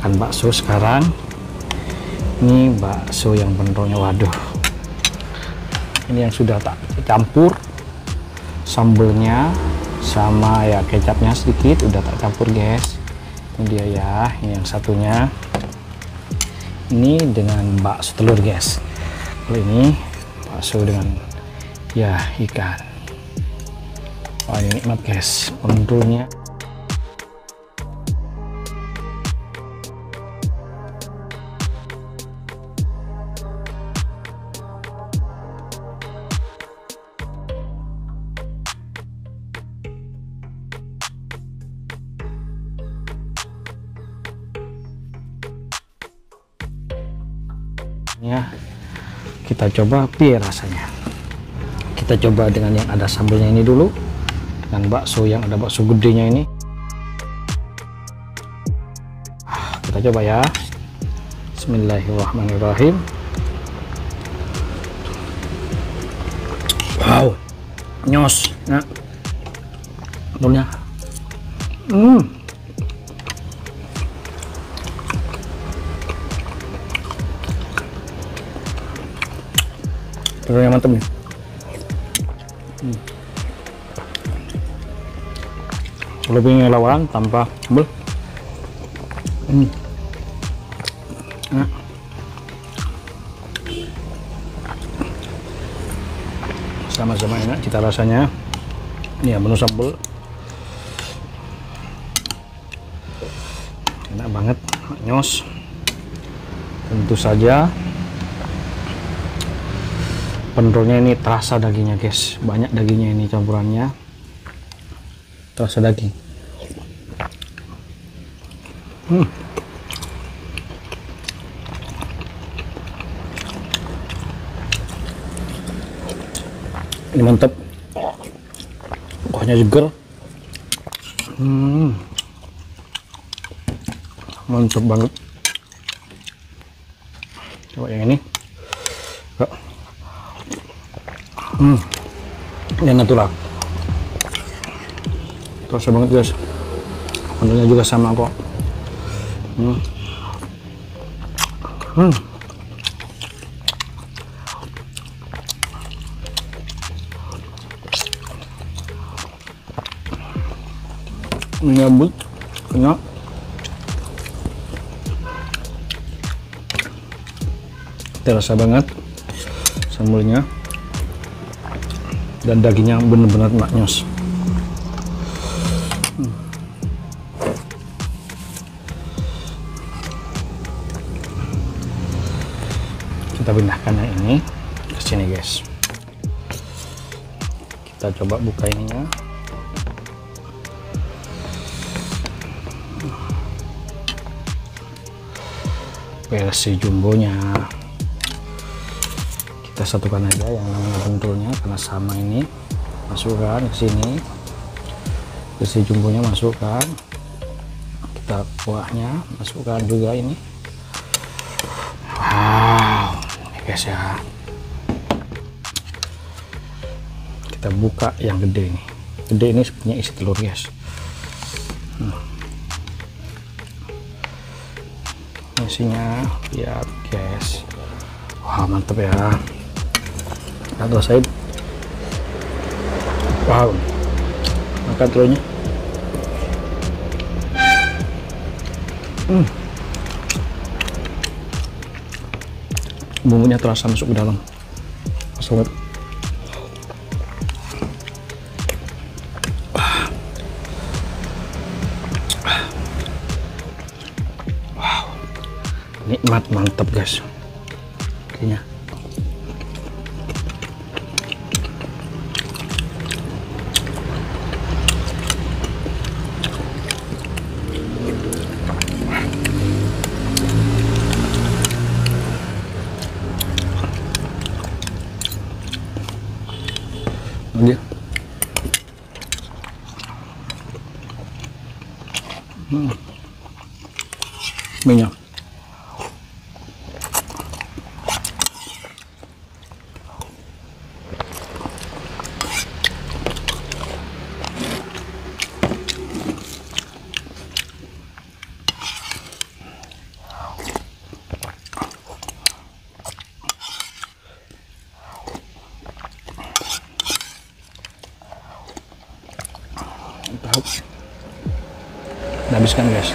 makan bakso sekarang. Ini bakso yang bentuknya, waduh, ini yang sudah tak campur sambelnya sama ya kecapnya sedikit, udah tak campur guys. Ini dia ya, ini yang satunya ini dengan bakso telur guys. Kalau ini bakso dengan ya ikan. Wah, ini nikmat guys, bentuknya. Ya, kita coba piye rasanya. Kita coba dengan yang ada sambelnya ini dulu, dengan bakso yang ada bakso gedenya ini. Kita coba ya. Bismillahirrahmanirrahim. Wow, nyos ya telurnya. Telurnya mantap nih. Lebih lawan tanpa sambal. Nah. Sama-sama enak cita rasanya. Ini ya menu sambal. Enak banget, nyos. Tentu saja pendolnya ini terasa dagingnya guys, banyak dagingnya ini campurannya, terasa daging. Ini mantap, kuahnya seger. Mantap banget. Coba yang ini. Yang natural, terasa banget guys. Pendolnya juga sama kok. Menyambut, kenyal. Terasa banget sambelnya. Dan dagingnya benar-benar maknyos. Kita pindahkan yang ini ke sini guys. Kita coba buka ininya. Versi jumbonya. Kita satukan aja yang namanya pentulnya karena sama, ini masukkan ke sini, versi jumbonya masukkan, kita kuahnya masukkan juga ini. Wow, ini guys ya, kita buka yang gede ini. Gede ini sebenarnya isi telur guys. Isinya lihat guys. Wah, mantap ya. Atau saya, wow, makan telurnya. Bumbunya terasa masuk ke dalam. Sobat. Wow, nikmat, mantap guys. Kayaknya. Dia minyak. Udah habiskan guys.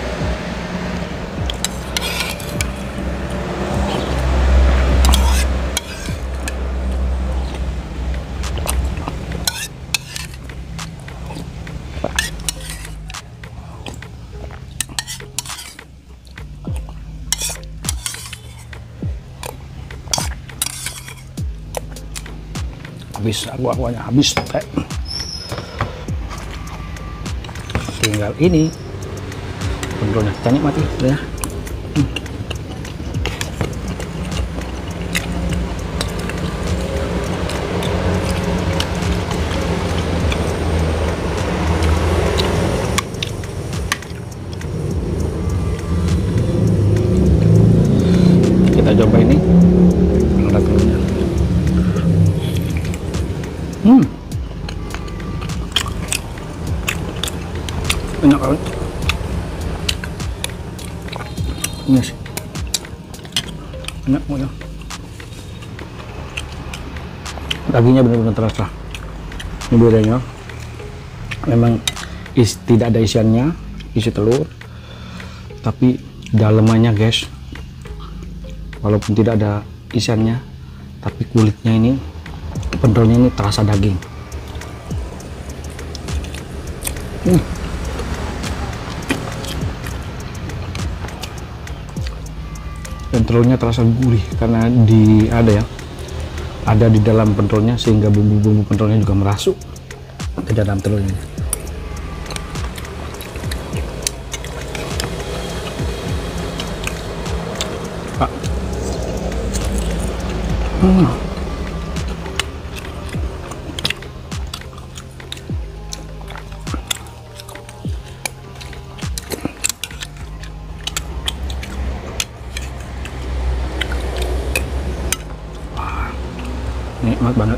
Habis, aquanya habis, tinggal ini kontrolnya, kita nikmati ya. Kita coba ini ada telurnya. Enak banget. Ini sih enak banget. Dagingnya benar-benar terasa. Ini bedanya memang tidak ada isiannya, isi telur, tapi dalemannya guys, walaupun tidak ada isiannya, tapi kulitnya ini, pentolnya ini terasa daging. Dan telurnya terasa gurih karena ada di dalam pentolnya, sehingga bumbu-bumbu pentolnya juga merasuk ke dalam telurnya. Pak. Nikmat banget.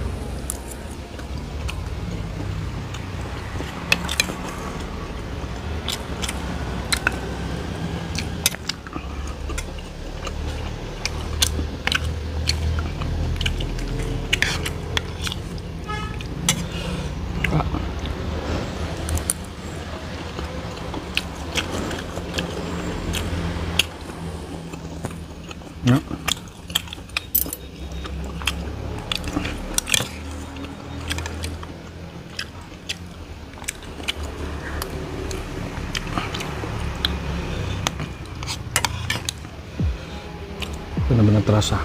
Ya. Benar-benar terasa.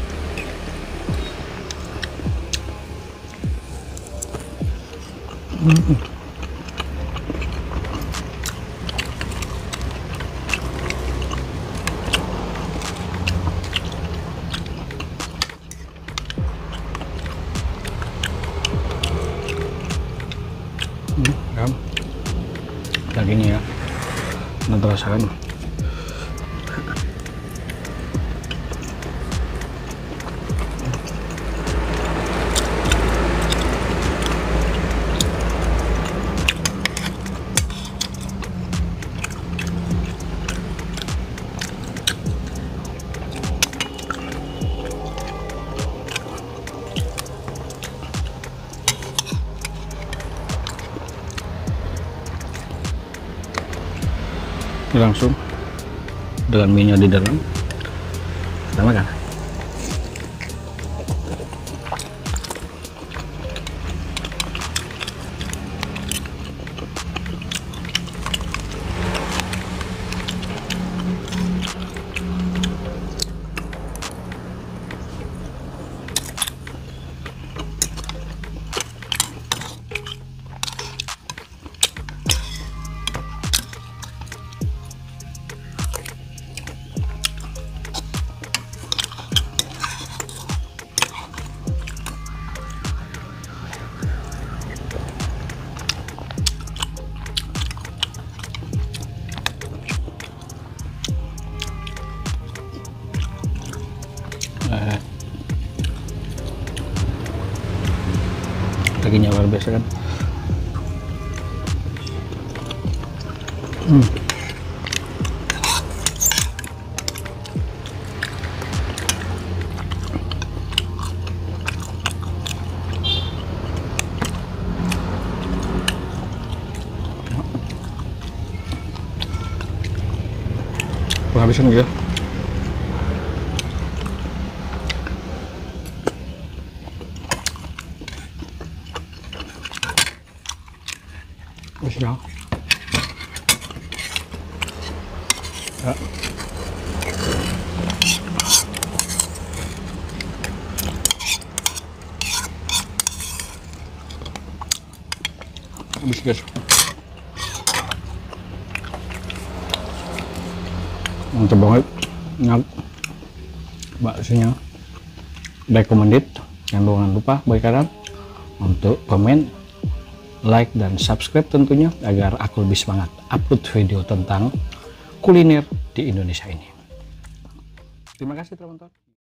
Ya. Dagingnya ya, benar terasa kan. Langsung dengan minyak di dalam kita makan. Dagingnya luar biasa kan. habisan gitu. Bisa. Ya. Habis guys. Mantap banget. Enak. Baksonya recommended. Jangan lupa bagi kalian untuk komen, like, dan subscribe tentunya agar aku lebih semangat upload video tentang kuliner di Indonesia ini. Terima kasih teman-teman.